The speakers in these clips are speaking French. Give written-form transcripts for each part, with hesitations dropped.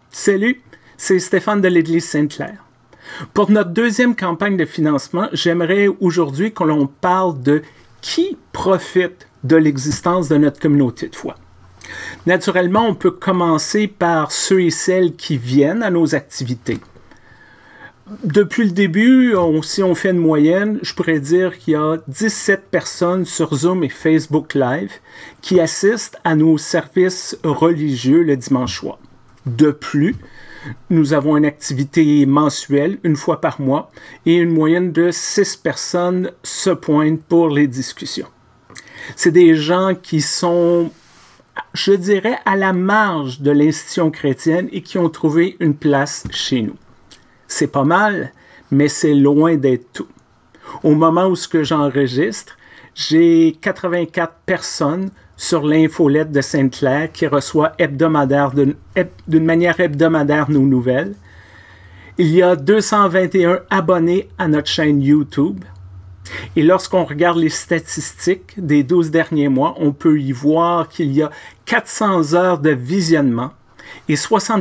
Salut, c'est Stéphane de l'Église Sainte-Claire. Pour notre deuxième campagne de financement, j'aimerais aujourd'hui que l'on parle de qui profite de l'existence de notre communauté de foi. Naturellement, on peut commencer par ceux et celles qui viennent à nos activités. Depuis le début, si on fait une moyenne, je pourrais dire qu'il y a 17 personnes sur Zoom et Facebook Live qui assistent à nos services religieux le dimanche soir. De plus, nous avons une activité mensuelle, une fois par mois, et une moyenne de 6 personnes se pointent pour les discussions. C'est des gens qui sont, je dirais, à la marge de l'institution chrétienne et qui ont trouvé une place chez nous. C'est pas mal, mais c'est loin d'être tout. Au moment où j'enregistre, j'ai 84 personnes sur l'infolette de Sainte-Claire qui reçoit d'une manière hebdomadaire nos nouvelles. Il y a 221 abonnés à notre chaîne YouTube. Et lorsqu'on regarde les statistiques des 12 derniers mois, on peut y voir qu'il y a 400 heures de visionnement et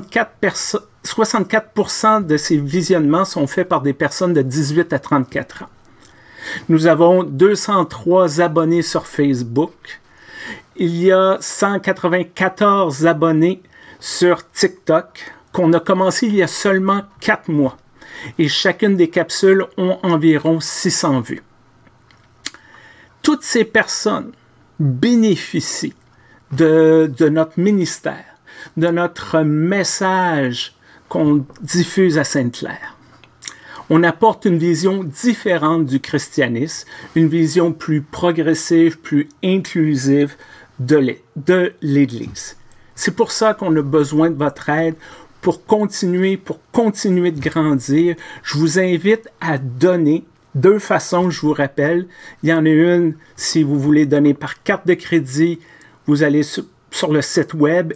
64% de ces visionnements sont faits par des personnes de 18 à 34 ans. Nous avons 203 abonnés sur Facebook. Il y a 194 abonnés sur TikTok qu'on a commencé il y a seulement 4 mois. Et chacune des capsules ont environ 600 vues. Toutes ces personnes bénéficient de notre ministère, de notre message qu'on diffuse à Sainte-Claire. On apporte une vision différente du christianisme, une vision plus progressive, plus inclusive de l'Église. C'est pour ça qu'on a besoin de votre aide pour continuer de grandir. Je vous invite à donner. 2 façons, je vous rappelle. Il y en a une, si vous voulez donner par carte de crédit, vous allez sur le site web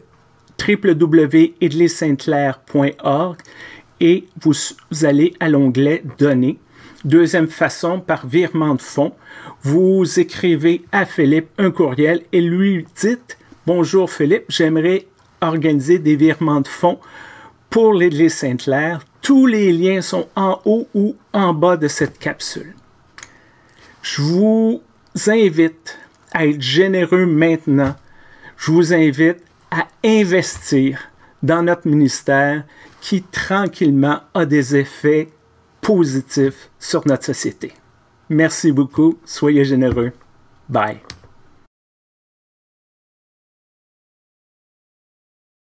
www.églisesainteclaire.org et vous allez à l'onglet « Donner ». Deuxième façon, par virement de fonds, vous écrivez à Philippe un courriel et lui dites « Bonjour Philippe, j'aimerais organiser des virements de fonds pour l'Église Sainte-Claire. » Tous les liens sont en haut ou en bas de cette capsule. Je vous invite à être généreux maintenant. Je vous invite à investir dans notre ministère qui, tranquillement, a des effets positifs sur notre société. Merci beaucoup. Soyez généreux. Bye.